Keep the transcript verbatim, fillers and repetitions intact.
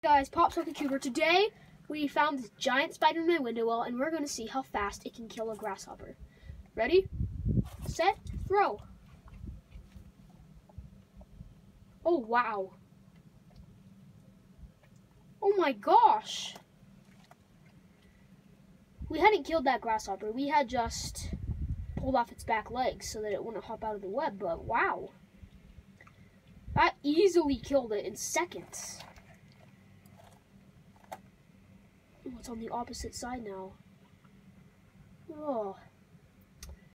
Guys, Pop's Lucky Cuber. Today we found this giant spider in my window well, and we're going to see how fast it can kill a grasshopper. Ready, set, throw. Oh wow. Oh my gosh. We hadn't killed that grasshopper. We had just pulled off its back legs so that it wouldn't hop out of the web, but wow. That easily killed it in seconds. Oh, it's on the opposite side now. Oh.